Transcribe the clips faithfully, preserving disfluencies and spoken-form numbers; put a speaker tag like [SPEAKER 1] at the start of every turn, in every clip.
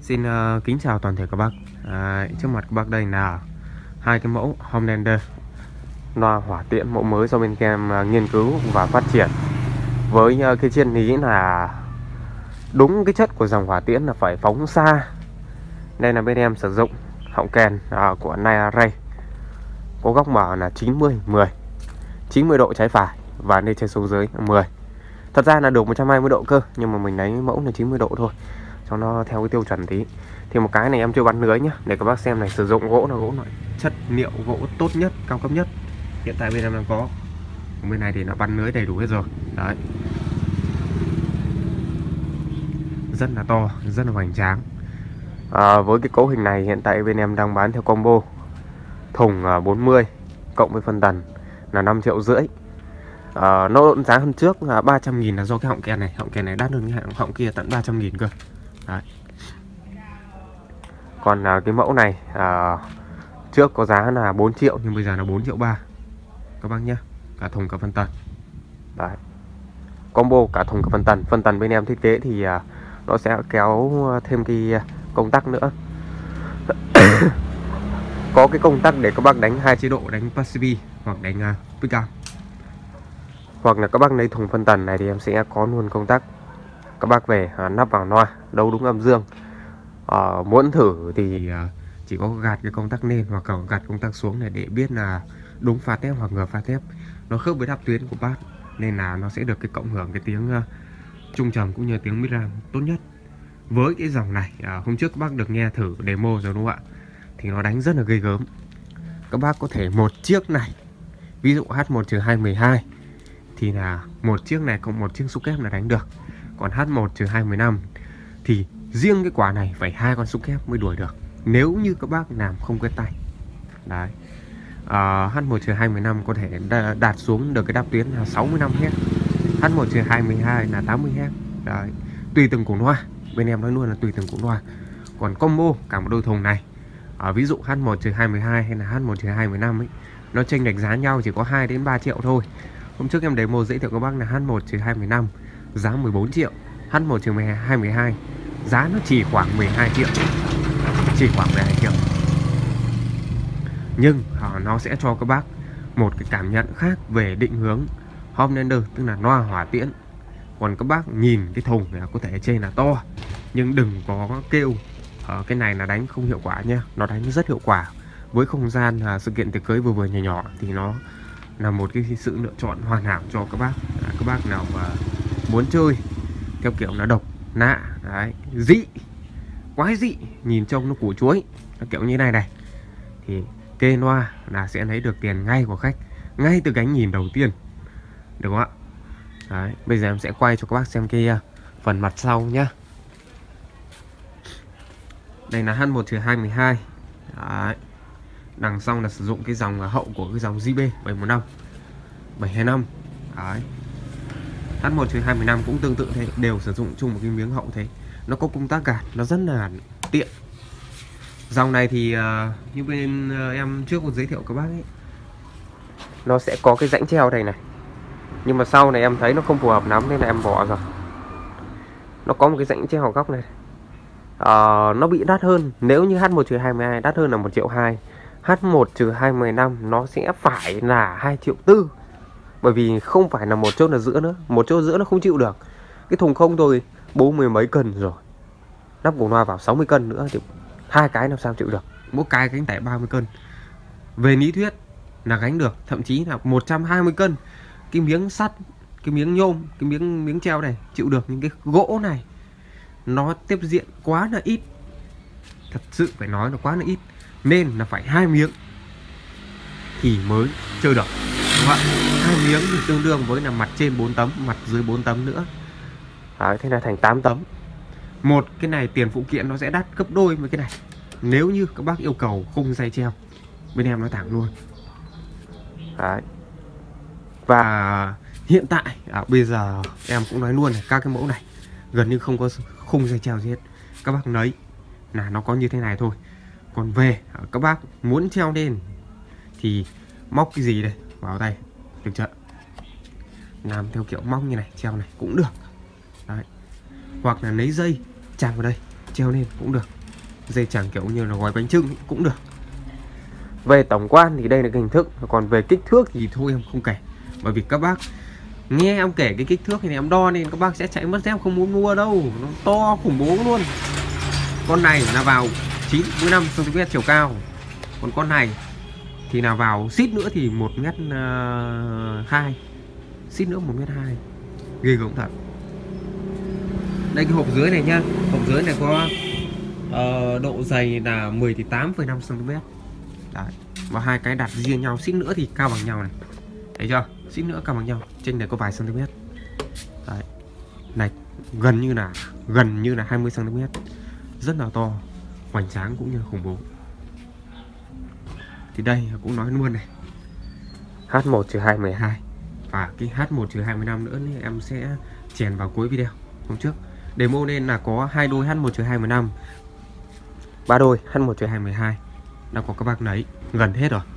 [SPEAKER 1] Xin uh, kính chào toàn thể các bác. À, trước mặt các bác đây là hai cái mẫu Homelander loa hỏa tiễn mẫu mới do bên em uh, nghiên cứu và phát triển với uh, cái triết lý là đúng cái chất của dòng hỏa tiễn là phải phóng xa. Đây là bên em sử dụng họng kèn uh, của Niarray, có góc mở là chín mươi mười, chín mươi độ trái phải và lên trên xuống dưới mười. Thật ra là được một trăm hai mươi độ cơ, nhưng mà mình lấy mẫu là chín mươi độ thôi cho nó theo cái tiêu chuẩn tí. Thì một cái này em chưa bắn lưới nhá, để các bác xem này, sử dụng gỗ là gỗ loại chất liệu gỗ tốt nhất, cao cấp nhất hiện tại bên em đang có. Bên này thì nó bắn lưới đầy đủ hết rồi. Đấy, rất là to, rất là hoành tráng. À, với cái cấu hình này hiện tại bên em đang bán theo combo thùng bốn mươi cộng với phân tần là năm triệu rưỡi. À, nó giá hơn trước là ba trăm nghìn là do cái họng kèn này, họng kèn này đắt hơn cái họng kia tận ba trăm nghìn cơ. Đấy. Còn à, cái mẫu này à, trước có giá là bốn triệu nhưng bây giờ là bốn triệu ba các bác nhé, cả thùng cả phân tần. Đấy, combo cả thùng cả phân tần. Phân tần bên em thiết kế thì à, nó sẽ kéo thêm cái công tắc nữa. Có cái công tắc để các bác đánh hai chế độ, đánh passive hoặc đánh uh, pick up. Hoặc là các bác lấy thùng phân tần này thì em sẽ có luôn công tắc. Các bác về uh, nắp vào loa, đấu đúng âm dương. uh, Muốn thử thì uh, chỉ có gạt cái công tắc lên hoặc gạt công tắc xuống này để biết là đúng pha thép hoặc ngược pha thép. Nó khớp với đáp tuyến của bát nên là nó sẽ được cái cộng hưởng cái tiếng uh, trung trầm cũng như tiếng midrange tốt nhất. Với cái dòng này uh, hôm trước các bác được nghe thử demo rồi đúng không ạ, thì nó đánh rất là ghê gớm. Các bác có thể một chiếc này, ví dụ H một hai một hai thì là một chiếc này cộng một chiếc xúc kép là đánh được. Còn H một hai một năm thì riêng cái quả này phải hai con xúc kép mới đuổi được, nếu như các bác làm không quen tay. Đấy, uh, H một hai một năm có thể đạt xuống được cái đáp tuyến là sáu mươi lăm héc, H một hai một hai là tám mươi héc. Đấy, tùy từng củ loa, bên em nói luôn là tùy từng củ loa. Còn combo cả một đôi thùng này, à, ví dụ H một hai một hai hay là H một hai một năm ấy, nó chênh lệch giá nhau chỉ có hai đến ba triệu thôi. Hôm trước em demo giới thiệu các bác là H một hai một năm giá mười bốn triệu, H một hai một hai giá nó chỉ khoảng mười hai triệu, chỉ khoảng mười hai triệu. Nhưng à, nó sẽ cho các bác một cái cảm nhận khác về định hướng Homelander, tức là loa hỏa tiễn. Còn các bác nhìn cái thùng này có thể trên là to, nhưng đừng có kêu ở cái này là đánh không hiệu quả nhé. Nó đánh rất hiệu quả. Với không gian à, sự kiện tiệc cưới vừa vừa nhỏ nhỏ thì nó là một cái sự lựa chọn hoàn hảo cho các bác. À, các bác nào mà muốn chơi theo kiểu là độc nạ, đấy, dị, quái dị, nhìn trông nó củ chuối, nó kiểu như này này, thì kê loa là sẽ lấy được tiền ngay của khách, ngay từ cái nhìn đầu tiên, được không ạ? Đấy, bây giờ em sẽ quay cho các bác xem cái uh, phần mặt sau nhá. Đây là H một hai một hai. Đấy, đằng sau là sử dụng cái dòng uh, hậu của cái dòng J B bảy một năm, bảy hai năm. Đấy, H một hai một năm cũng tương tự thế, đều sử dụng chung một cái miếng hậu thế. Nó có công tắc gạt, nó rất là tiện. Dòng này thì uh, như bên uh, em trước có giới thiệu các bác ấy, nó sẽ có cái rãnh treo này này, nhưng mà sau này em thấy nó không phù hợp lắm nên là em bỏ rồi. Nó có một cái rãnh treo ở góc này, à, nó bị đắt hơn. Nếu như H một hai một hai đắt hơn là một triệu hai, H một hai một năm nó sẽ phải là hai triệu tư, bởi vì không phải là một chốt là giữa nữa. Một chốt giữa nó không chịu được. Cái thùng không thôi bốn mươi mấy cân rồi, nắp củ loa vào sáu mươi cân nữa thì hai cái làm sao chịu được. Mỗi cái gánh tải ba mươi cân, về lý thuyết là gánh được, thậm chí là một trăm hai mươi cân. Cái miếng sắt, cái miếng nhôm, cái miếng miếng treo này chịu được, nhưng cái gỗ này nó tiếp diện quá là ít. Thật sự phải nói là quá là ít, nên là phải hai miếng thì mới chơi được, đúng không ạ? Hai miếng thì tương đương với là mặt trên bốn tấm, mặt dưới bốn tấm nữa. Đấy, thế là thành tám tấm. Một cái này tiền phụ kiện nó sẽ đắt gấp đôi với cái này, nếu như các bác yêu cầu khung dây treo, bên em nói thẳng luôn. Đấy, và hiện tại à, bây giờ em cũng nói luôn này, các cái mẫu này gần như không có khung dây treo gì hết. Các bác lấy là nó có như thế này thôi. Còn về các bác muốn treo lên thì móc cái gì đây vào tay, được chưa? Làm theo kiểu móc như này, treo này cũng được. Đấy, hoặc là lấy dây chạm vào đây treo lên cũng được. dây chẳng kiểu như là gói bánh chưng cũng được. Về tổng quan thì đây là cái hình thức, còn về kích thước thì thôi em không kể, bởi vì các bác nghe em kể cái kích thước thì em đo nên các bác sẽ chạy mất dép không muốn mua đâu, nó to khủng bố luôn. Con này là vào chín mươi lăm xăng ti mét chiều cao, còn con này thì là vào xít nữa thì một mét hai, xít nữa một mét hai, ghê gớm thật. Đây cái hộp dưới này nhá, hộp dưới này có uh, độ dày là mười tám phẩy năm xăng ti mét. Đấy. Và hai cái đặt riêng nhau, xít nữa thì cao bằng nhau này, thấy chưa, xít nữa cao bằng nhau, trên này có vài cm. Đấy. Này gần như là gần như là hai mươi xăng ti mét, rất là to, hoành tráng cũng như khủng bố. Thì đây cũng nói luôn này, H một hai một hai và cái H một hai năm nữa thì em sẽ chèn vào cuối video. Hôm trước demo nên là có hai đôi H một hai một năm, ba đôi H một hai một hai đã có các bác lấy gần hết rồi.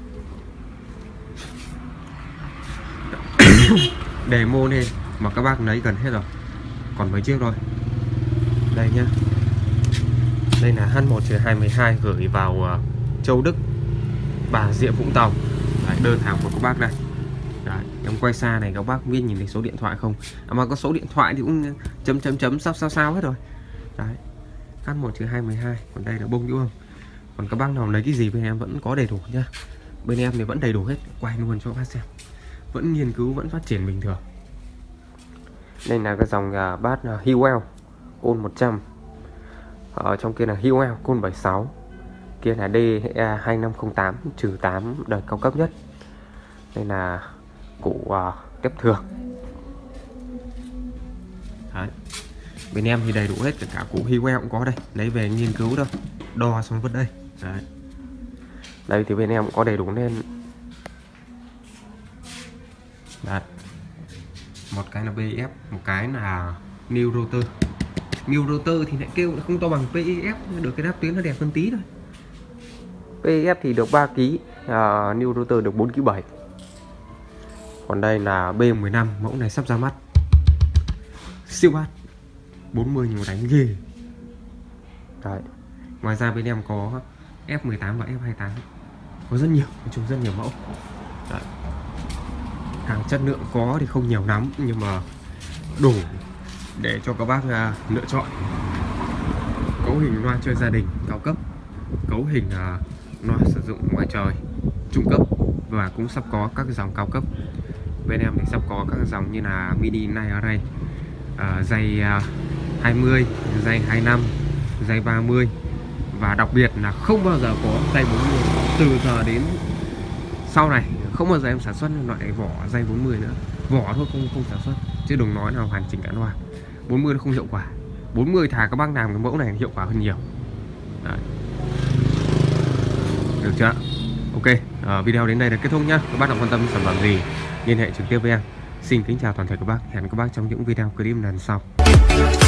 [SPEAKER 1] Demo nên mà các bác lấy gần hết rồi, còn mấy chiếc thôi. Đây nhá, đây là H một hai một hai gửi vào uh, Châu Đức, Bà Rịa Vũng Tàu. Đấy, đơn hàng của các bác đây. Đấy, em quay xa này các bác biết nhìn thấy số điện thoại không? À, mà có số điện thoại thì cũng chấm chấm chấm sao sao sao hết rồi. Đấy, H một hai một hai, còn đây là bông nhũ không? Còn các bác nào lấy cái gì bên em vẫn có đầy đủ nhá. Bên em thì vẫn đầy đủ hết, quay luôn cho các bác xem. Vẫn nghiên cứu, vẫn phát triển bình thường. Đây là cái dòng uh, bát uh, Hewell côn một trăm. Ở trong kia là Hewell côn bảy mươi sáu. Kia là D hai năm không tám trừ tám đời cao cấp nhất. Đây là cụ uh, kép thường. Đấy. Bên em thì đầy đủ hết, cả, cả cụ Hewell cũng có đây. Lấy về nghiên cứu đâu, đo xong vứt đây. Đấy. Đây thì bên em cũng có đầy đủ nên. Đấy. Một cái là bê ép, một cái là New Rotor. New Rotor thì lại kêu lại không to bằng pê e ép, được cái đáp tuyến nó đẹp hơn tí thôi. pê e ép thì được ba ki lô gam, uh, New Rotor được bốn ki lô gam bảy. Còn đây là B mười lăm, mẫu này sắp ra mắt. Siêu bát bốn mươi nhưng mà đánh ghê. Đấy. Ngoài ra bên em có F mười tám và F hai mươi tám. Có rất nhiều, nói chung rất nhiều mẫu. Đấy. Hàng chất lượng có thì không nhiều lắm, nhưng mà đủ để cho các bác uh, lựa chọn. Cấu hình loa chơi gia đình cao cấp, cấu hình uh, loa sử dụng ngoài trời trung cấp, và cũng sắp có các dòng cao cấp. Bên em thì sắp có các dòng như là Mini Night Array, uh, dây uh, hai mươi, dây hai mươi lăm, dây ba mươi, và đặc biệt là không bao giờ có dây bốn mươi. Từ giờ đến sau này không bao giờ em sản xuất loại vỏ dây bốn mươi nữa. Vỏ thôi, không không sản xuất, chứ đừng nói nào hoàn chỉnh cả loa. bốn mươi nó không hiệu quả. bốn mươi thà các bác làm cái mẫu này hiệu quả hơn nhiều. Đấy. Được chưa? Ok, à, video đến đây là kết thúc nhá. Các bác nào quan tâm sản phẩm gì liên hệ trực tiếp với em. Xin kính chào toàn thể các bác, hẹn các bác trong những video clip lần sau.